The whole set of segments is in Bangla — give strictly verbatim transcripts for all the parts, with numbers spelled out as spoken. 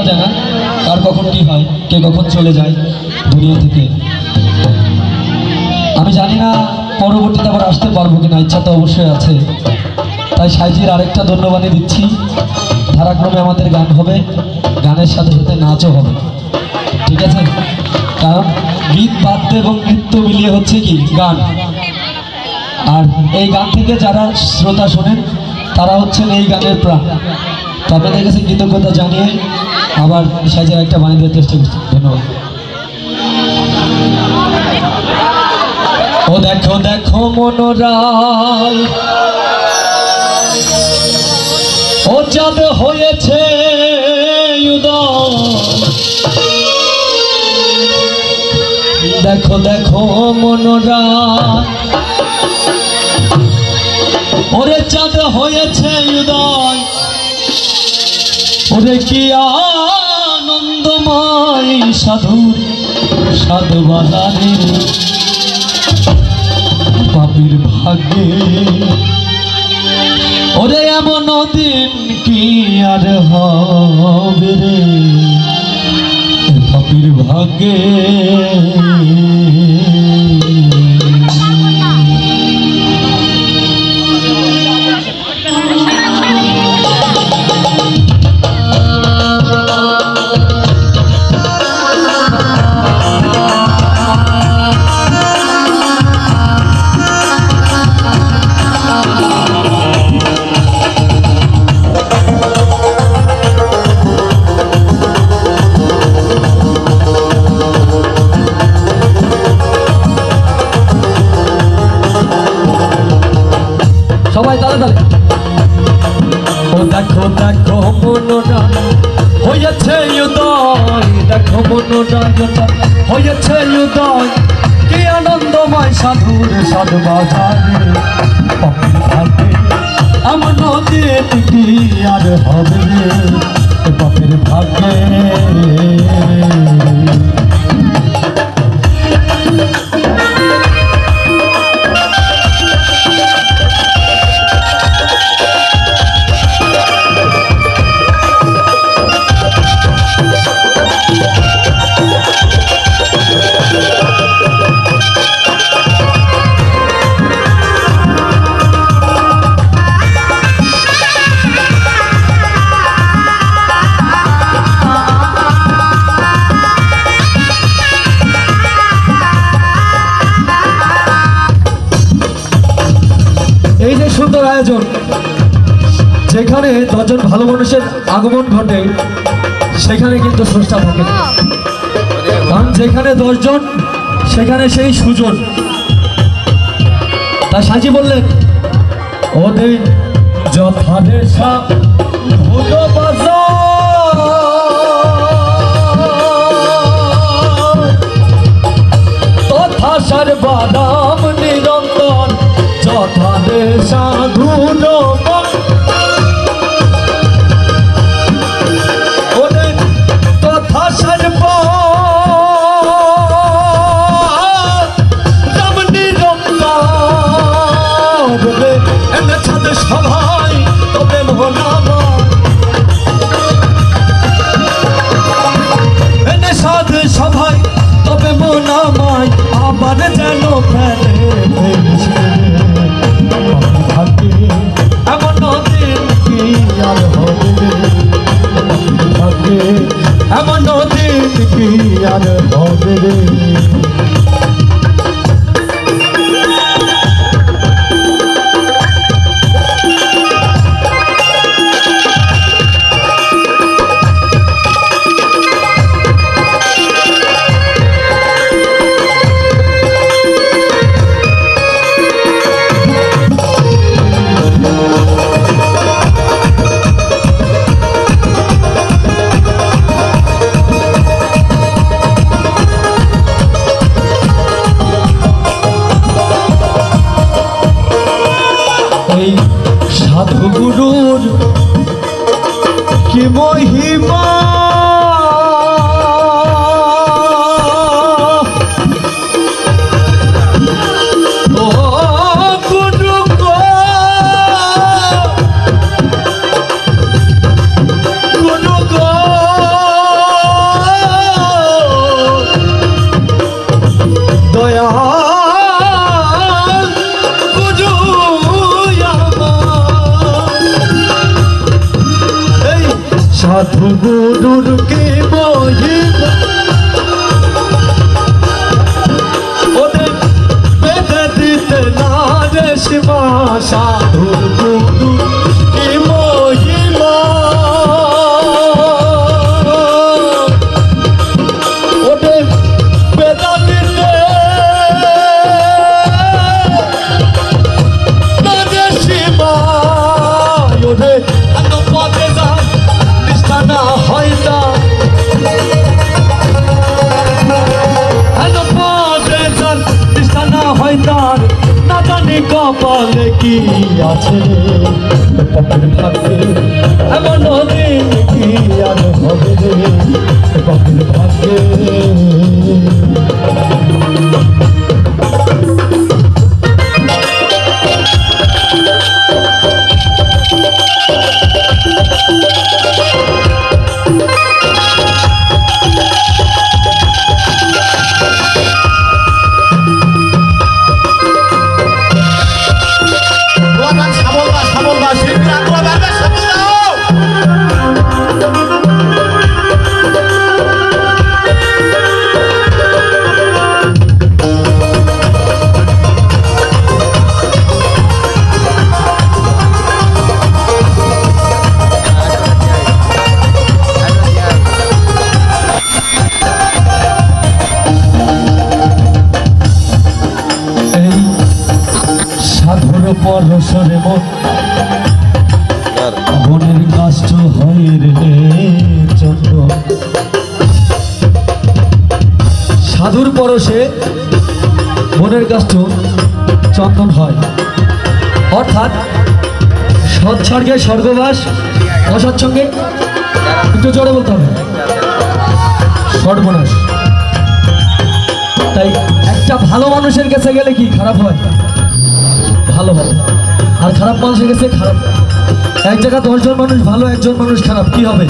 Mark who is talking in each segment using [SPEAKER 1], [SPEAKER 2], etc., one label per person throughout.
[SPEAKER 1] যায় না কার কখন কি হয়, কে কখন চলে যায় দুনিয়া থেকে। আমি জানি না পরবর্তীতে আবার আসতে পারবো কিনা, ইচ্ছা তো অবশ্যই আছে। তাই সাইজির আরেকটা ধন্যবাদই দিচ্ছি। ধারাক্রমে আমাদের গান হবে, গানের সাথে সাথে নাচও হবে, ঠিক আছে? কারণ গীত বাদ্য এবং নৃত্য মিলিয়ে হচ্ছে কি গান। আর এই গান থেকে যারা শ্রোতা শোনেন তারা হচ্ছেন এই গানের প্রাণ। তো আপনাদের কাছে কৃতজ্ঞতা জানিয়ে আবার সাইজের একটা বানিয়ে দেওয়ার চেষ্টা করছি। ধন্যবাদ। ও দেখো দেখো মনোরায়, ও চাঁদ হয়েছে উদয়, দেখো দেখো মনোরায়, ওরে চাঁদ হয়েছে উদয়, ওরে কি আনন্দময় সাধুর সাধু বাজারে পাপির ভাগ্যে, ওরে এমন দিন কি আর হবে রে পাপির ভাগ্যে। সবাই তালে তালে। ও দেখো দেখো মনোরায় হয়েছে উদয়, দেখো মনোরায় হয়েছে উদয়, কি আনন্দময় সাধুর সাধু বাজারে পাপির ভাগ্যে এমন দিন কি আর হবে পাপির ভাগ্যে। এই যে সুন্দর আয়োজন, যেখানে দশজন ভালো মানুষের আগমন ঘটে সেখানে কিন্তু স্রষ্টা থাকে, কারণ যেখানে দশজন সেখানে সেই সুজন। তা সাজি বললেন ওদের যথাদেশা ভুলো বাজার, তথা সর্বারাম নিরন্তর যথাদে সাধু ওরে তথা সর্বারাম নিরন্তর এনে ছাদে সবাই তবে মনামা, এনে সাধে সবাই তবে মনামায় আবার যেন ফেলে এমন দিন কি আর হবে ভাগ্যে, এমন দিন কি আর হবে রে। সাধু গুরুর কি মহিমা, ও গুরু গো গুরু গো সাধু গুরুর কি মহিমা ওদের বেঁধে দিতে না রে সীমা সাধু গুরু কি মহিমা ওদের বেঁধে দিতে না রে সীমা ওদের পথে যায় নিষ্ঠা না হয় না পথে যান নিষ্ঠা না হয় তার না জানি কপালে কি আছে পথের ভাগ্যে এমন দিন কি আর হবে রে পথের ভাগ্যে পরশরে মন মনের কষ্ট হয় রে চন্দ্র সাধুর পরশে মনের কষ্ট চন্দন হয় অর্থাৎ সৎসর্গে স্বর্গবাস অসৎসঙ্গে একটু জোরে বলতে হবে সর্বনাশ। তাই একটা ভালো মানুষের কাছে গেলে কি খারাপ হয়? ভালো হবে। আর খারাপ মানুষের কাছে খারাপ। এক জায়গায় দশজন মানুষ ভালো একজন মানুষ খারাপ, কি হবে?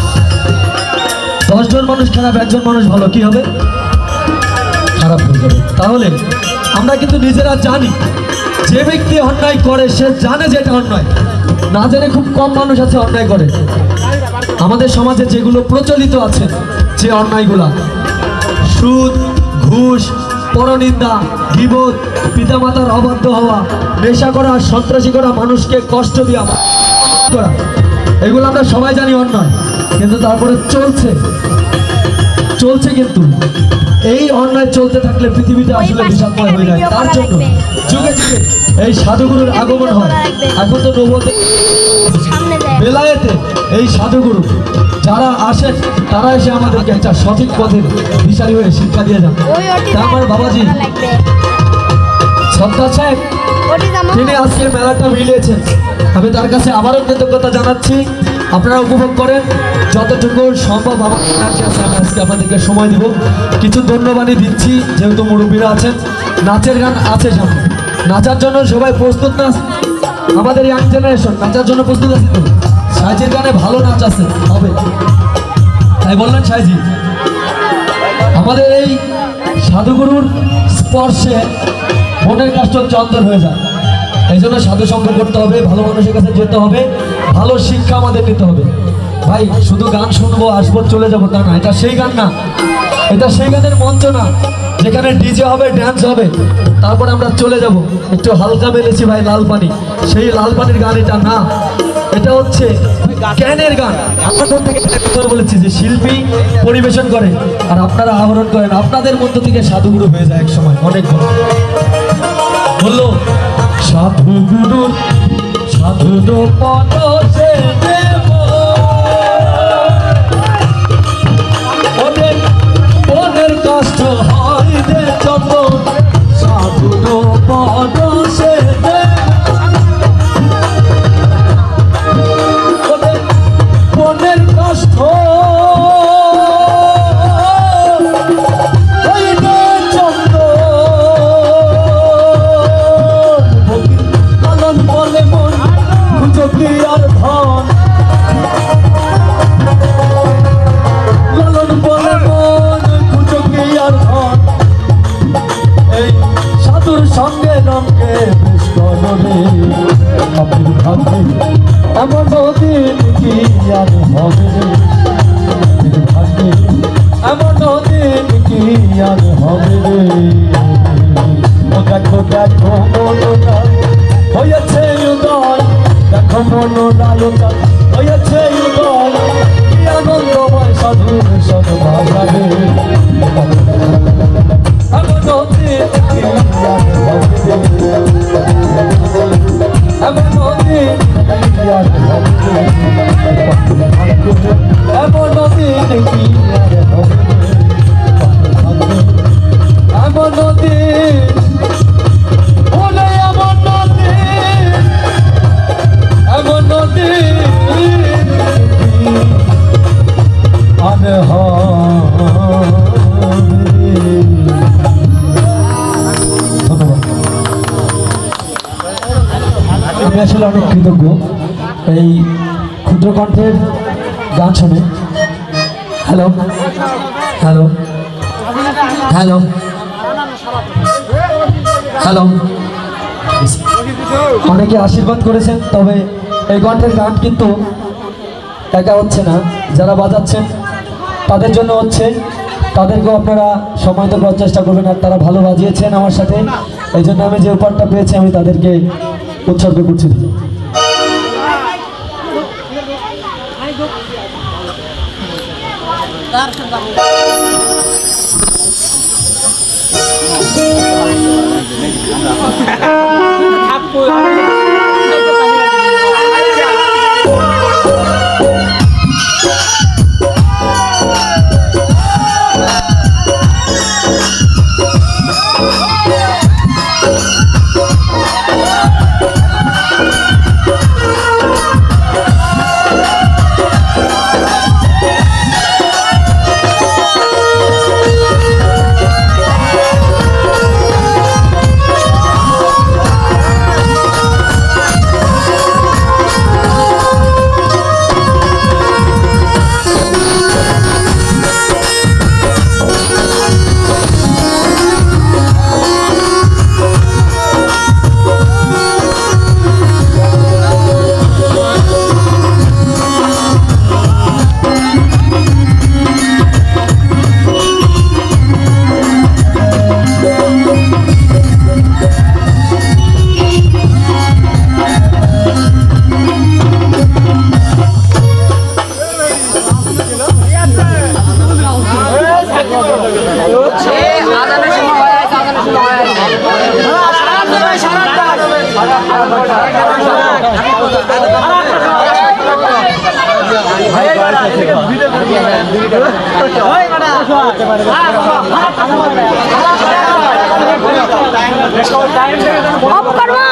[SPEAKER 1] দশজন মানুষ খারাপ একজন মানুষ ভালো, কি হবে? খারাপ হয়ে যাবে। তাহলে আমরা কিন্তু নিজেরা জানি যে ব্যক্তি অন্যায় করে সে জানে যে এটা অন্যায়, না জেনে খুব কম মানুষ আছে অন্যায় করে। আমাদের সমাজে যেগুলো প্রচলিত আছে যে অন্যায়গুলা, সুদ, ঘুষ, পরনিন্দা, গীবত, পিতামাতার অবাধ্য হওয়া, নেশা করা, সন্ত্রাসী করা, মানুষকে কষ্ট দেওয়া করা, এগুলো আমরা সবাই জানি অন্যায়, কিন্তু তারপরে চলছে চলছে কিন্তু এই অন্যায় চলতে থাকলে পৃথিবীতে আসলে বিষাদময় হয়ে যায়। তার জন্য যুগে যুগে এই সাধুগুরুর আগমন হয়। এখন তো নবতে বেলায়েতে এই সাধুগুরু যারা আসেন তারা এসে আমাদেরকে একটা সঠিক পথের দিশারি হয়ে শিক্ষা দিয়ে যান। আমার বাবাজি সর্দার সাহেব তিনি আজকে মেলাটা মিলিয়েছেন, আমি তার কাছে আবারও কৃতজ্ঞতা জানাচ্ছি। আপনারা উপভোগ করেন যতটুকু সম্ভব। আমার কাছে আছে, আমি আজকে আপনাদেরকে সময় দিব, কিছু ধন্যবাদই দিচ্ছি যেহেতু মুরব্বীরা আছেন। নাচের গান আছে সামনে, নাচার জন্য সবাই প্রস্তুত না? আমাদের ইয়াং জেনারেশন নাচার জন্য প্রস্তুত আছে তো? সাইজির গানে ভালো নাচ আছে, হবে তাই বললেন সাইজি। আমাদের এই সাধুগুরুর স্পর্শে মনের কষ্ট চন্দন হয়ে যায়। এই জন্য সাধু সঙ্গ করতে হবে, ভালো মানুষের কাছে যেতে হবে, ভালো শিক্ষা আমাদের নিতে হবে। ভাই শুধু গান শুনবো আসবো চলে যাবো তা না, এটা সেই গান না, এটা সেই গানের মঞ্চ না যেখানে ডিজে হবে, ড্যান্স হবে, তারপরে আমরা চলে যাব। একটু হালকা মেলেছি ভাই লাল পানি, সেই লাল পানির গান এটা না, এটা হচ্ছে জ্ঞানের গান। আমরা থেকে বলেছি যে শিল্পী পরিবেশন করে আর আপনারা আহরণ করেন, আপনাদের মধ্য থেকে সাধুগুরু হয়ে যায় এক সময় অনেক বড়। বললো সাধুগুরুর সাধুর পদ সে দেব ওদের মনের কষ্ট হয় রে চন্দন সাধুর পদ সে দেব ওদের মনের কষ্ট আর ধন দিন কি আর হবে এমন দিন ওরে এমন দিন এমন দিন আর আমি আসলে অনেক কৃতজ্ঞ এই ক্ষুদ্র কণ্ঠের গান শুনে। হ্যালো হ্যালো হ্যালো হ্যালো অনেকে আশীর্বাদ করেছেন, তবে এই কণ্ঠের গান কিন্তু একা হচ্ছে না, যারা বাজাচ্ছেন তাদের জন্য হচ্ছে, তাদেরকেও আপনারা সময় তো করার চেষ্টা করবেন। আর তারা ভালো বাজিয়েছেন আমার সাথে, এই জন্য আমি যে উপহারটা পেয়েছি আমি তাদেরকে উৎসর্গ করছি।
[SPEAKER 2] অফ করবা